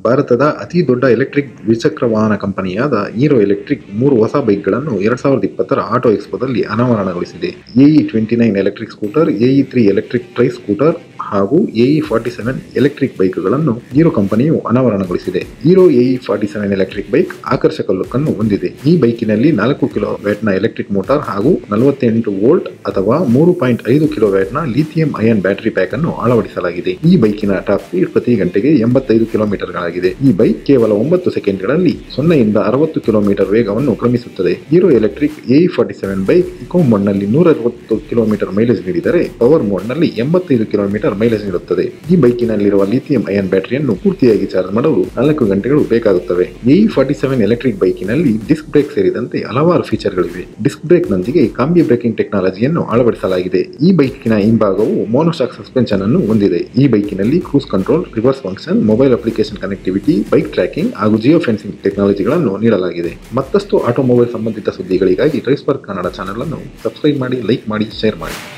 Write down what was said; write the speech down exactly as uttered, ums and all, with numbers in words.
ಭಾರತದ ಅತಿ ದೊಡ್ಡ ಎಲೆಕ್ಟ್ರಿಕ್ ದ್ವಿಚಕ್ರ ವಾಹನ ಕಂಪನಿಯಾದ ಹೀರೋ ಎಲೆಕ್ಟ್ರಿಕ್ ಮೂರು ಹೊಸ ಬೈಕ್ಗಳನ್ನು ಎರಡ್ ಸಾವಿರದ ಇಪ್ಪತ್ತರ ಆಟೋ ಎಕ್ಸ್ಪೋದಲ್ಲಿ ಅನಾವರಣಗೊಳಿಸಿದೆ. AE twenty nine electric scooter, AE three electric tri scooter ಹಾಗೂ ಎಇ ಫಾರ್ಟಿ ಸೆವೆನ್ ಎಲೆಕ್ಟ್ರಿಕ್ ಬೈಕ್ಗಳನ್ನು ಹೀರೋ ಕಂಪನಿಯು ಅನಾವರಣಗೊಳಿಸಿದೆ. Hero AE forty seven electric bike ಆಕರ್ಷಕ ಲುಕ್ ಅನ್ನು ಹೊಂದಿದೆ. ಈ ಬೈಕಿನಲ್ಲಿ ನಾಲ್ಕು ಕಿಲೋ ವ್ಯಾಟ್ನ ಎಲೆಕ್ಟ್ರಿಕ್ ಮೋಟಾರ್ ಹಾಗೂ ನಲವತ್ತೆಂಟು ವೋಲ್ಟ್ ಅಥವಾ ಮೂರು ಪಾಯಿಂಟ್ ಐದು ಕಿಲೋ ವ್ಯಾಟ್ನ ಲಿಥಿಯಂ ಅಯನ್ ಬ್ಯಾಟರಿ ಪ್ಯಾಕ್ ಅನ್ನು ಅಳವಡಿಸಲಾಗಿದೆ. ಈ ಬೈಕಿನ ಟಾಪ್ ಸ್ಪೀಡ್ ಪ್ರತಿ ಗಂಟೆಗೆ ಎಂಬತ್ತೈದು ಕಿಲೋಮೀಟರ್ಗಳಾಗಿದೆ. ಈ ಬೈಕ್ ಕೇವಲ ಒಂಬತ್ತು ಸೆಕೆಂಡ್ಗಳಲ್ಲಿ ಸೊನ್ನೆಯಿಂದ ಅರವತ್ತು ಕಿಲೋಮೀಟರ್ ವೇಗವನ್ನು ಕ್ರಮಿಸುತ್ತದೆ. Hero electric AE forty seven bike eco ಮೋಡ್ನಲ್ಲಿ ನೂರ ಅರವತ್ತು ಕಿಲೋಮೀಟರ್ ಮೈಲೇಜ್ ನೀಡಿದರೆ ಪವರ್ ಮೋಡ್ನಲ್ಲಿ ಎಂಬತ್ತೈದು ಕಿಲೋಮೀಟರ್ ಮೈಲೇಜ್ ನೀಡುತ್ತದೆ. ಈ ಬೈಕಿನಲ್ಲಿರುವ ಲಿಥಿಯಂ ಅಯನ್ ಬ್ಯಾಟರಿಯನ್ನು ಪೂರ್ತಿಯಾಗಿ ಚಾರ್ಜ್ ಮಾಡಲು ನಾಲ್ಕು ಗಂಟೆಗಳು ಬೇಕಾಗುತ್ತವೆ. ಎಇ ಫಾರ್ಟಿ ಸೆವೆನ್ ಎಲೆಕ್ಟ್ರಿಕ್ ಬೈಕಿನಲ್ಲಿ ಡಿಸ್ಕ್ ಬ್ರೇಕ್ ಸೇರಿದಂತೆ ಹಲವಾರು ಫೀಚರ್ಗಳಿವೆ. ಡಿಸ್ಕ್ ಬ್ರೇಕ್ ನೊಂದಿಗೆ ಕಾಂಬಿ ಬ್ರೇಕಿಂಗ್ ಟೆಕ್ನಾಲಜಿಯನ್ನು ಅಳವಡಿಸಲಾಗಿದೆ. ಈ ಬೈಕಿನ ಹಿಂಭಾಗವು ಮೋನೋಶಾಕ್ ಸಸ್ಪೆನ್ಷನ್ ಅನ್ನು ಹೊಂದಿದೆ. ಈ ಬೈಕಿನಲ್ಲಿ cruise control, reverse function, mobile application connectivity, bike tracking ಹಾಗೂ ಜಿಯೋ ಫೆನ್ಸಿಂಗ್ ಟೆಕ್ನಾಲಜಿಗಳನ್ನು ನೀಡಲಾಗಿದೆ. ಮತ್ತಷ್ಟು ಆಟೋಮೊಬೈಲ್ ಸಂಬಂಧಿತ ಸುದ್ದಿಗಳಿಗಾಗಿ ಡ್ರೈವ್ ಸ್ಪಾರ್ಕ್ ಕನ್ನಡ ಚಾನೆಲ್ ಅನ್ನು ಸಬ್ಸ್ಕ್ರೈಬ್ ಮಾಡಿ, ಲೈಕ್ ಮಾಡಿ, ಶೇರ್ ಮಾಡಿ.